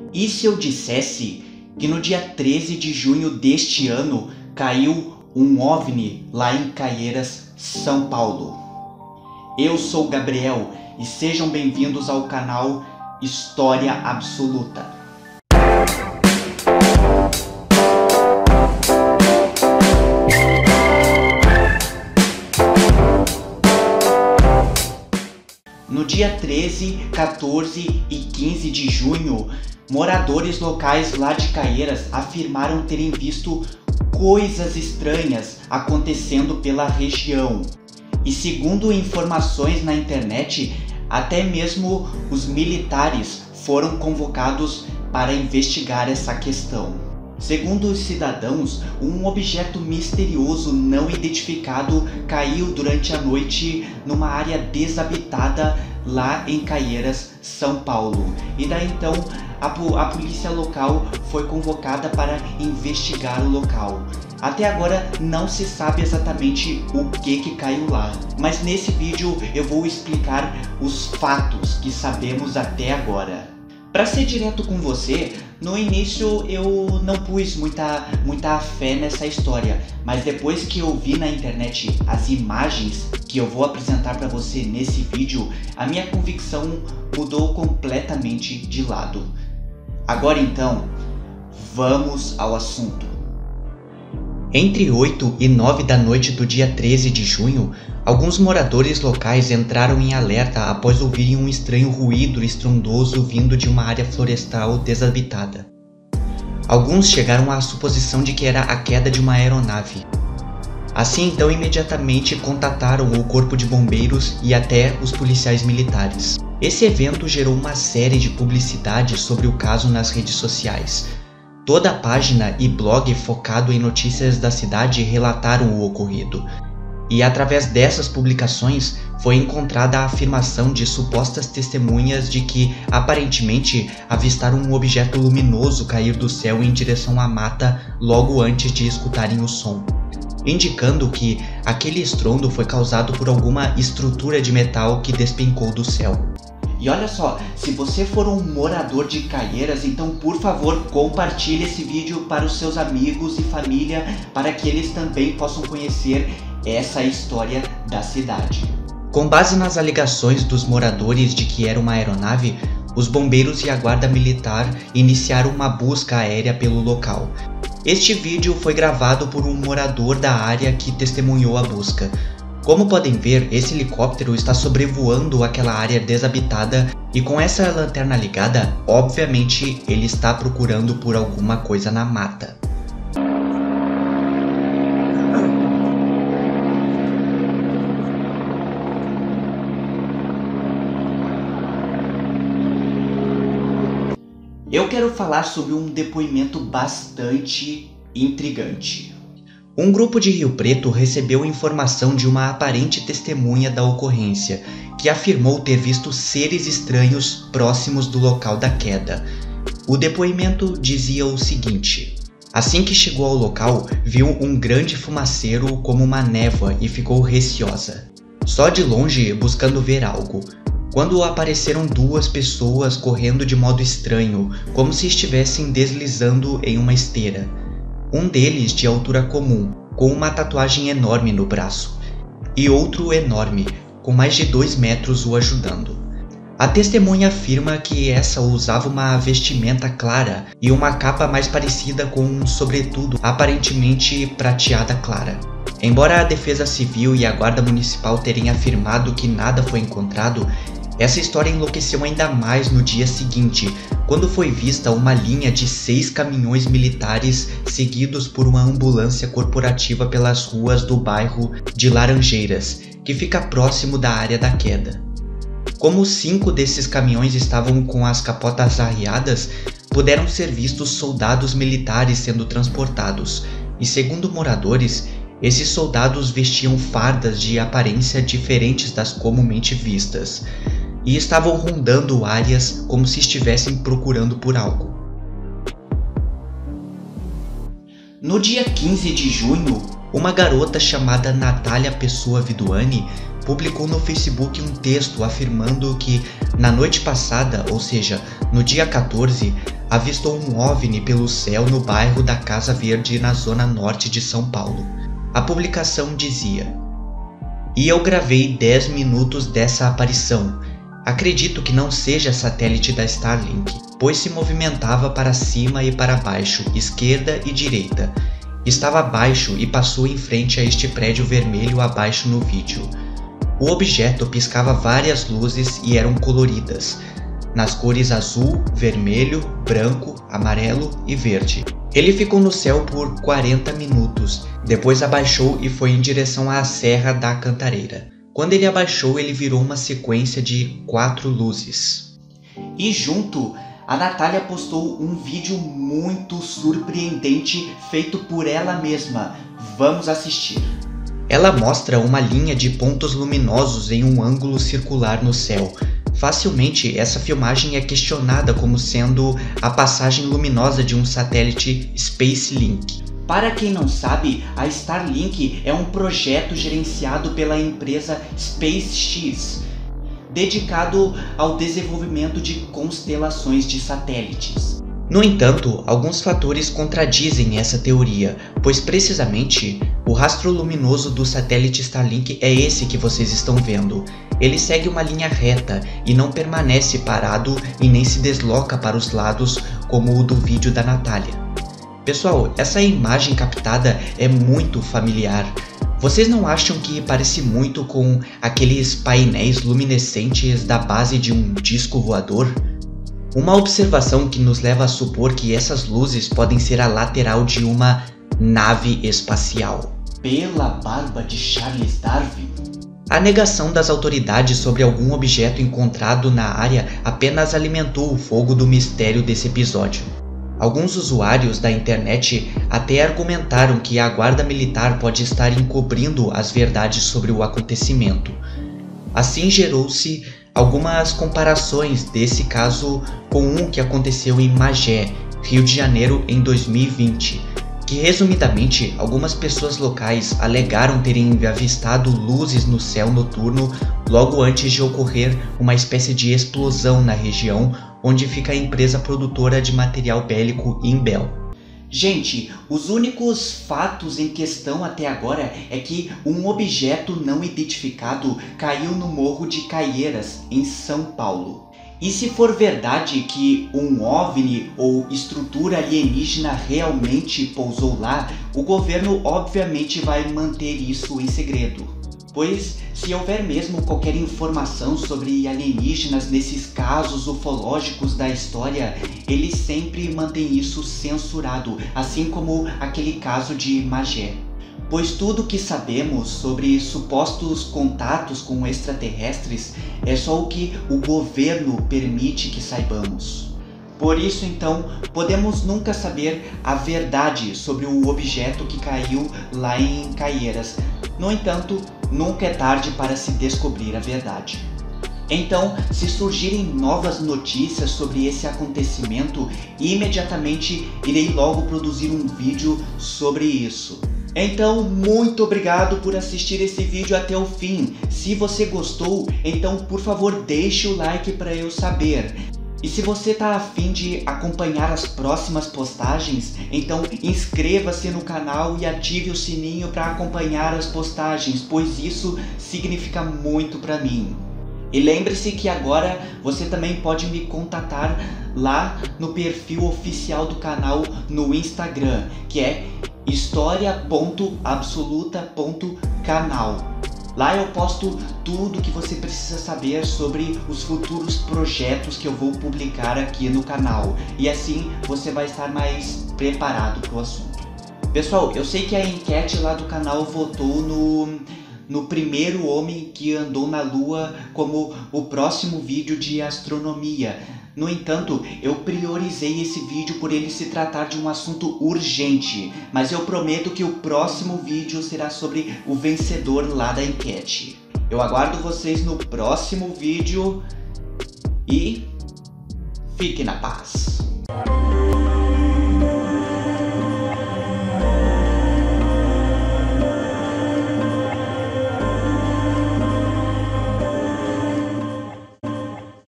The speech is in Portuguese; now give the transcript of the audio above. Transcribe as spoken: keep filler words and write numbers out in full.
E se eu dissesse que no dia treze de junho deste ano caiu um OVNI lá em Caieiras, São Paulo? Eu sou Gabriel e sejam bem-vindos ao canal História Absoluta. No dia treze, quatorze e quinze de junho, moradores locais lá de Caieiras afirmaram terem visto coisas estranhas acontecendo pela região. E segundo informações na internet, até mesmo os militares foram convocados para investigar essa questão. Segundo os cidadãos, um objeto misterioso não identificado caiu durante a noite numa área desabitada lá em Caieiras, São Paulo. E daí então a, a polícia local foi convocada para investigar o local. Até agora não se sabe exatamente o que que caiu lá, mas nesse vídeo eu vou explicar os fatos que sabemos até agora. Para ser direto com você, no início eu não pus muita, muita fé nessa história, mas depois que eu vi na internet as imagens que eu vou apresentar para você nesse vídeo, a minha convicção mudou completamente de lado. Agora então, vamos ao assunto. Entre oito e nove da noite do dia treze de junho, alguns moradores locais entraram em alerta após ouvirem um estranho ruído estrondoso vindo de uma área florestal desabitada. Alguns chegaram à suposição de que era a queda de uma aeronave. Assim então imediatamente contataram o corpo de bombeiros e até os policiais militares. Esse evento gerou uma série de publicidade sobre o caso nas redes sociais. Toda a página e blog focado em notícias da cidade relataram o ocorrido. E através dessas publicações foi encontrada a afirmação de supostas testemunhas de que aparentemente avistaram um objeto luminoso cair do céu em direção à mata logo antes de escutarem o som, indicando que aquele estrondo foi causado por alguma estrutura de metal que despencou do céu. E olha só, se você for um morador de Caieiras, então por favor compartilhe esse vídeo para os seus amigos e família, para que eles também possam conhecer essa história da cidade. Com base nas alegações dos moradores de que era uma aeronave, os bombeiros e a guarda militar iniciaram uma busca aérea pelo local. Este vídeo foi gravado por um morador da área que testemunhou a busca. Como podem ver, esse helicóptero está sobrevoando aquela área desabitada e com essa lanterna ligada, obviamente ele está procurando por alguma coisa na mata. Eu quero falar sobre um depoimento bastante intrigante. Um grupo de Rio Preto recebeu informação de uma aparente testemunha da ocorrência, que afirmou ter visto seres estranhos próximos do local da queda. O depoimento dizia o seguinte: assim que chegou ao local, viu um grande fumaceiro como uma névoa e ficou receosa, só de longe buscando ver algo, quando apareceram duas pessoas correndo de modo estranho, como se estivessem deslizando em uma esteira. Um deles de altura comum, com uma tatuagem enorme no braço, e outro enorme, com mais de dois metros o ajudando. A testemunha afirma que essa usava uma vestimenta clara e uma capa mais parecida com um sobretudo aparentemente prateada clara. Embora a Defesa Civil e a Guarda Municipal terem afirmado que nada foi encontrado, essa história enlouqueceu ainda mais no dia seguinte, quando foi vista uma linha de seis caminhões militares seguidos por uma ambulância corporativa pelas ruas do bairro de Laranjeiras, que fica próximo da área da queda. Como cinco desses caminhões estavam com as capotas arriadas, puderam ser vistos soldados militares sendo transportados, e segundo moradores, esses soldados vestiam fardas de aparência diferentes das comumente vistas, e estavam rondando áreas como se estivessem procurando por algo. No dia quinze de junho, uma garota chamada Natália Pessoa Viduani publicou no Facebook um texto afirmando que na noite passada, ou seja, no dia quatorze, avistou um OVNI pelo céu no bairro da Casa Verde, na zona norte de São Paulo. A publicação dizia: "E eu gravei dez minutos dessa aparição. Acredito que não seja satélite da Starlink, pois se movimentava para cima e para baixo, esquerda e direita. Estava baixo e passou em frente a este prédio vermelho abaixo no vídeo. O objeto piscava várias luzes e eram coloridas, nas cores azul, vermelho, branco, amarelo e verde. Ele ficou no céu por quarenta minutos, depois abaixou e foi em direção à Serra da Cantareira. Quando ele abaixou, ele virou uma sequência de quatro luzes." E junto, a Natália postou um vídeo muito surpreendente feito por ela mesma. Vamos assistir. Ela mostra uma linha de pontos luminosos em um ângulo circular no céu. Facilmente, essa filmagem é questionada como sendo a passagem luminosa de um satélite SpaceLink. Para quem não sabe, a Starlink é um projeto gerenciado pela empresa SpaceX, dedicado ao desenvolvimento de constelações de satélites. No entanto, alguns fatores contradizem essa teoria, pois precisamente o rastro luminoso do satélite Starlink é esse que vocês estão vendo. Ele segue uma linha reta e não permanece parado e nem se desloca para os lados como o do vídeo da Natália. Pessoal, essa imagem captada é muito familiar. Vocês não acham que parece muito com aqueles painéis luminescentes da base de um disco voador? Uma observação que nos leva a supor que essas luzes podem ser a lateral de uma nave espacial. Pela barba de Charles Darwin. A negação das autoridades sobre algum objeto encontrado na área apenas alimentou o fogo do mistério desse episódio. Alguns usuários da internet até argumentaram que a guarda militar pode estar encobrindo as verdades sobre o acontecimento. Assim gerou-se algumas comparações desse caso com um que aconteceu em Magé, Rio de Janeiro, em dois mil e vinte, que resumidamente algumas pessoas locais alegaram terem avistado luzes no céu noturno logo antes de ocorrer uma espécie de explosão na região onde fica a empresa produtora de material bélico Imbel. Gente, os únicos fatos em questão até agora é que um objeto não identificado caiu no Morro de Caieiras, em São Paulo. E se for verdade que um OVNI ou estrutura alienígena realmente pousou lá, o governo obviamente vai manter isso em segredo. Pois se houver mesmo qualquer informação sobre alienígenas nesses casos ufológicos da história, eles sempre mantêm isso censurado, assim como aquele caso de Magé. Pois tudo que sabemos sobre supostos contatos com extraterrestres é só o que o governo permite que saibamos. Por isso então, podemos nunca saber a verdade sobre o objeto que caiu lá em Caieiras. No entanto, nunca é tarde para se descobrir a verdade. Então, se surgirem novas notícias sobre esse acontecimento, imediatamente irei logo produzir um vídeo sobre isso. Então, muito obrigado por assistir esse vídeo até o fim. Se você gostou, então por favor deixe o like para eu saber. E se você tá a fim de acompanhar as próximas postagens, então inscreva-se no canal e ative o sininho para acompanhar as postagens, pois isso significa muito para mim. E lembre-se que agora você também pode me contatar lá no perfil oficial do canal no Instagram, que é história ponto absoluta ponto canal. Lá eu posto tudo que você precisa saber sobre os futuros projetos que eu vou publicar aqui no canal. E assim você vai estar mais preparado para o assunto. Pessoal, eu sei que a enquete lá do canal votou no, no primeiro homem que andou na Lua como o próximo vídeo de astronomia. No entanto, eu priorizei esse vídeo por ele se tratar de um assunto urgente, mas eu prometo que o próximo vídeo será sobre o vencedor lá da enquete. Eu aguardo vocês no próximo vídeo e fique na paz.